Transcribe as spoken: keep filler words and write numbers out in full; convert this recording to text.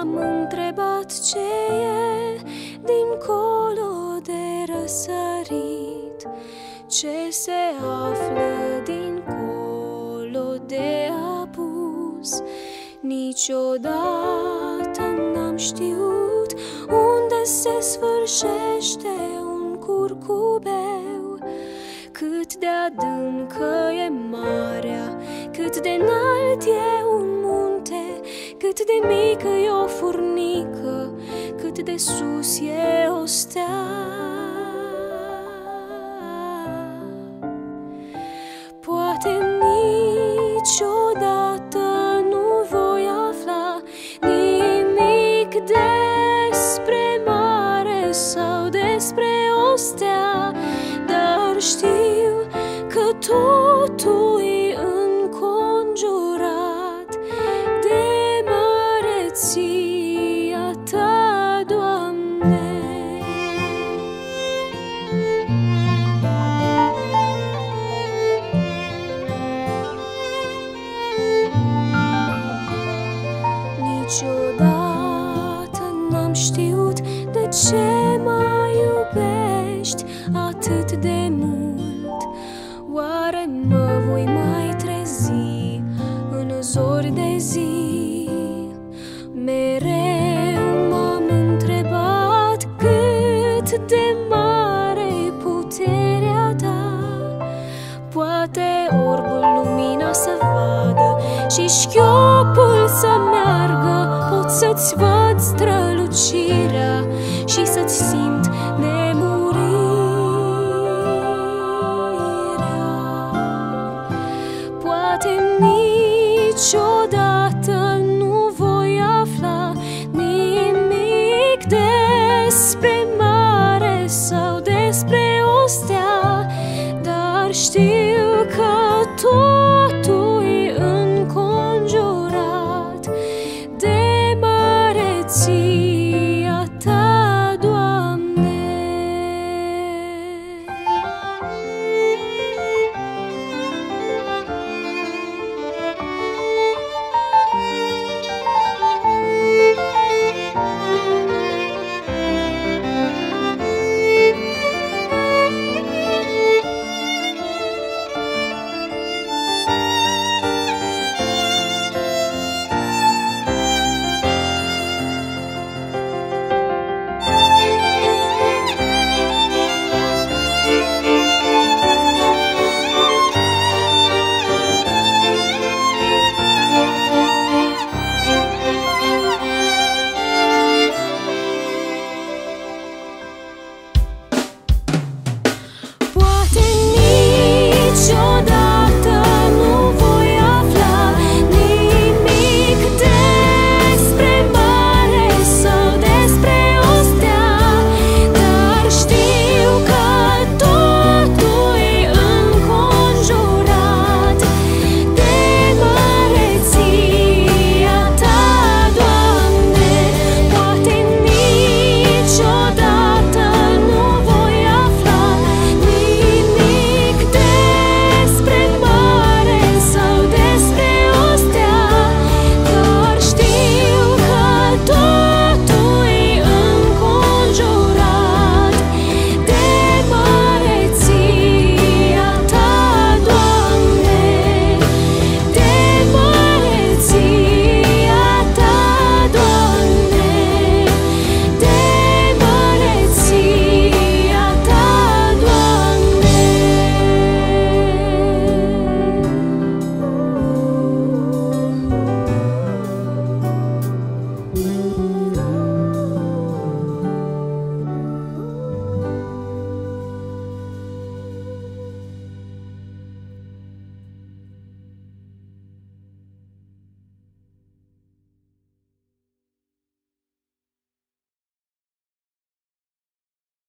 M-am întrebat ce e dincolo de răsărit, ce se află dincolo de apus. Niciodată n-am știut unde se sfârșește un curcubeu, cât de adâncă e marea, cât de înalt e un munte, cât de mică e o furnică, cât de sus e o stea. Poate niciodată nu voi afla nimic despre mare sau despre o stea, dar știu că totul e înconjurat de măreția Ta, Doamne. Niciodată n-am știut de ce mă iubești atât de mult. Oare mă voi mai trezi în zori de zi? Mereu m-am întrebat cât de mare-i puterea Ta. Poate orbul lumina să vadă și șchiopul să meargă, pot să-ți văd strălucirea și să-ți simt nemurirea. Poate nicio